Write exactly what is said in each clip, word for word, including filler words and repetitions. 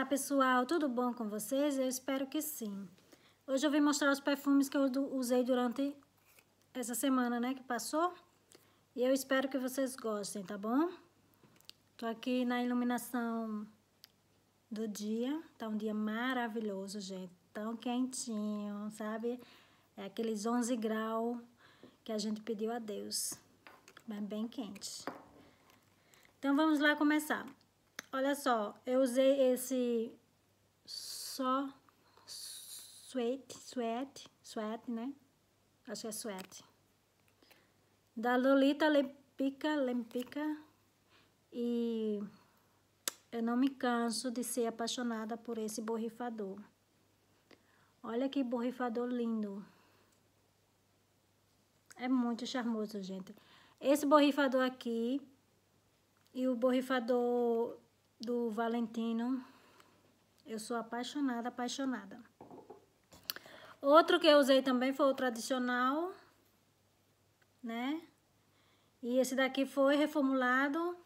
Olá pessoal, tudo bom com vocês? Eu espero que sim. Hoje eu vim mostrar os perfumes que eu usei durante essa semana, né, que passou. E eu espero que vocês gostem, tá bom? Tô aqui na iluminação do dia. Tá um dia maravilhoso, gente. Tão quentinho, sabe? É aqueles onze graus que a gente pediu a Deus. Mas bem quente. Então vamos lá começar. Olha só, eu usei esse só sweat, sweat, sweat, né? Acho que é sweat. Da Lolita Lempica, Lempica. E eu não me canso de ser apaixonada por esse borrifador. Olha que borrifador lindo. É muito charmoso, gente. Esse borrifador aqui e o borrifador do Valentino, eu sou apaixonada, apaixonada. Outro que eu usei também foi o tradicional, né? E esse daqui foi reformulado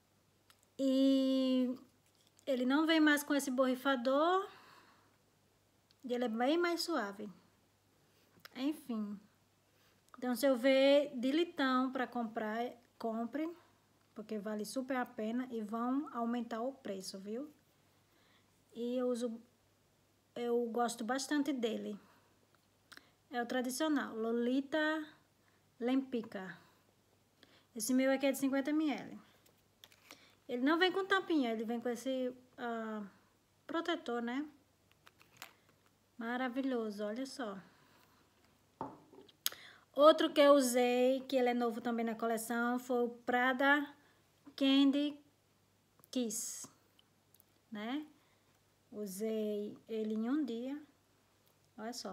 e ele não vem mais com esse borrifador e ele é bem mais suave. Enfim. Então, se eu ver de litão para comprar, compre, porque vale super a pena e vão aumentar o preço, viu? E eu uso, eu gosto bastante dele. É o tradicional, Lolita Lempica. Esse meu aqui é de cinquenta mililitros. Ele não vem com tampinha, ele vem com esse uh, protetor, né? Maravilhoso, olha só. Outro que eu usei, que ele é novo também na coleção, foi o Prada Candy Kiss, né? Usei ele em um dia, olha só.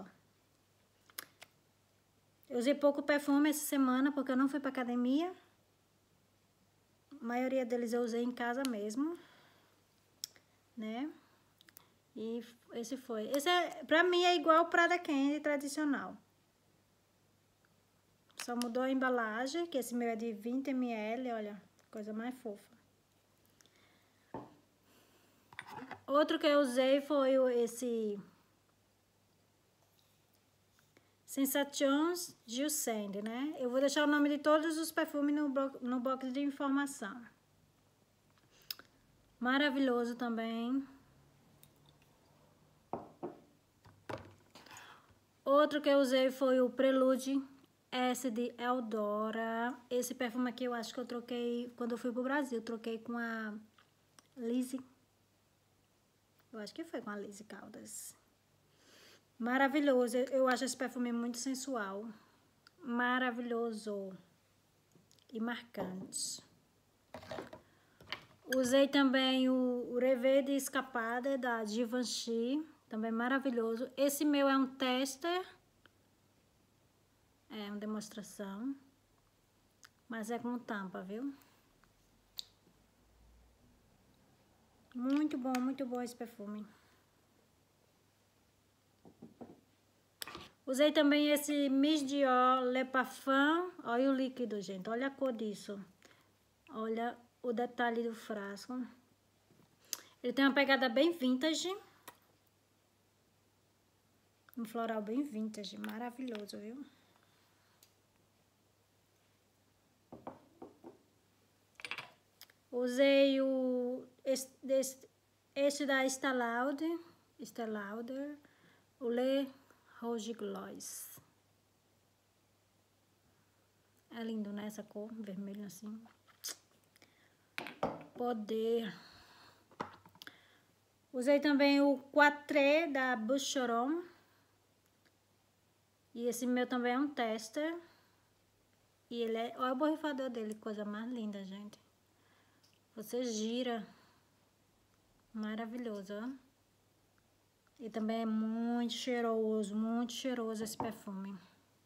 Eu usei pouco perfume essa semana, porque eu não fui pra academia. A maioria deles eu usei em casa mesmo, né? E esse foi. Esse é, pra mim é igual o Prada Candy tradicional. Só mudou a embalagem, que esse meu é de vinte mililitros, olha, coisa mais fofa. Outro que eu usei foi esse Sensations Giusende, né? Eu vou deixar o nome de todos os perfumes no, no box de informação. Maravilhoso também. Outro que eu usei foi o Prelude S de Eldora. Esse perfume aqui eu acho que eu troquei quando eu fui pro Brasil. Troquei com a Lizzie. Eu acho que foi com a Lizzie Caldas. Maravilhoso. Eu acho esse perfume muito sensual. Maravilhoso. E marcante. Usei também o, o Rêve de Escapada da Givenchy. Também maravilhoso. Esse meu é um tester. É uma demonstração. Mas é com tampa, viu? Muito bom, muito bom esse perfume. Usei também esse Miss Dior Le Parfum. Olha o líquido, gente. Olha a cor disso. Olha o detalhe do frasco. Ele tem uma pegada bem vintage. Um floral bem vintage. Maravilhoso, viu? Usei o... Este, este, este da Estée Lauder. Estée Lauder. O Le Rouge Gloss. É lindo, né? Essa cor, vermelho assim. Poder. Usei também o Quatre da Boucheron. E esse meu também é um tester. E ele é... Olha o borrifador dele, coisa mais linda, gente. Você gira. Maravilhoso, ó. E também é muito cheiroso, muito cheiroso esse perfume.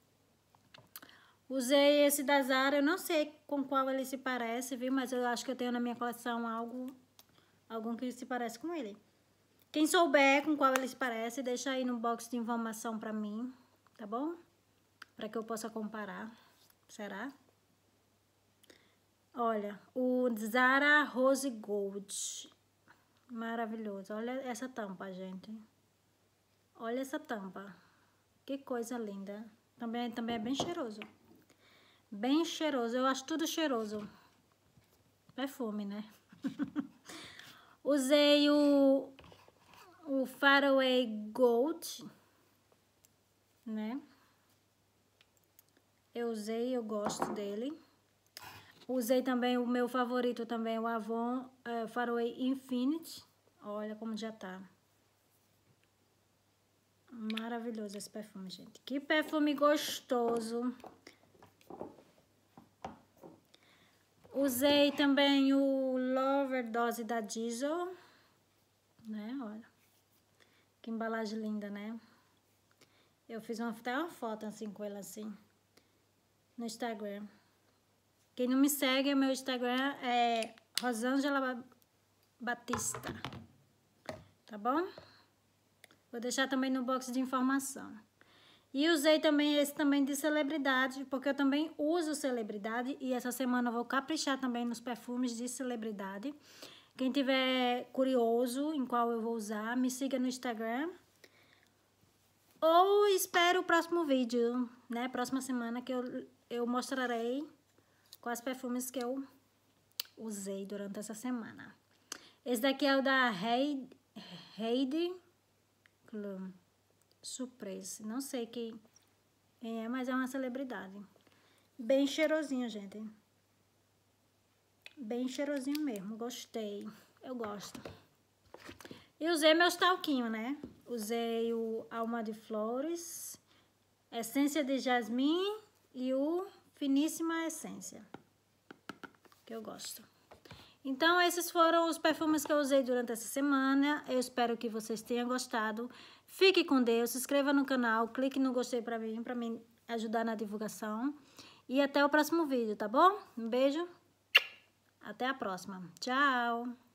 Usei esse da Zara, eu não sei com qual ele se parece, viu? Mas eu acho que eu tenho na minha coleção algo, algum que se parece com ele. Quem souber com qual ele se parece, deixa aí no box de informação pra mim, tá bom? Pra que eu possa comparar. Será? Olha, o Zara Rose Gold. Maravilhoso. Olha essa tampa, gente. Olha essa tampa. Que coisa linda. Também, também é bem cheiroso. Bem cheiroso. Eu acho tudo cheiroso. Perfume, né? Usei o, o Faraway Gold, né? Eu usei, eu gosto dele. Usei também o meu favorito também, o Avon uh, Faraway Infinity. Olha como já tá. Maravilhoso esse perfume, gente. Que perfume gostoso. Usei também o Loverdose da Diesel, né? Olha. Que embalagem linda, né? Eu fiz uma, até uma foto assim com ela assim no Instagram. Quem não me segue, o meu Instagram é Rosângela Batista. Tá bom? Vou deixar também no box de informação. E usei também esse também de celebridade, porque eu também uso celebridade. E essa semana eu vou caprichar também nos perfumes de celebridade. Quem tiver curioso em qual eu vou usar, me siga no Instagram. Ou espere o próximo vídeo, né? Próxima semana que eu, eu mostrarei quais perfumes que eu usei durante essa semana. Esse daqui é o da Heidi Klum Surprise. Não sei quem é, mas é uma celebridade. Bem cheirosinho, gente. Bem cheirosinho mesmo. Gostei. Eu gosto. E usei meus talquinhos, né? Usei o Alma de Flores, Essência de Jasmim e o Finíssima Essência, que eu gosto. Então, esses foram os perfumes que eu usei durante essa semana. Eu espero que vocês tenham gostado. Fique com Deus, se inscreva no canal, clique no gostei pra mim, pra me ajudar na divulgação. E até o próximo vídeo, tá bom? Um beijo. Até a próxima. Tchau!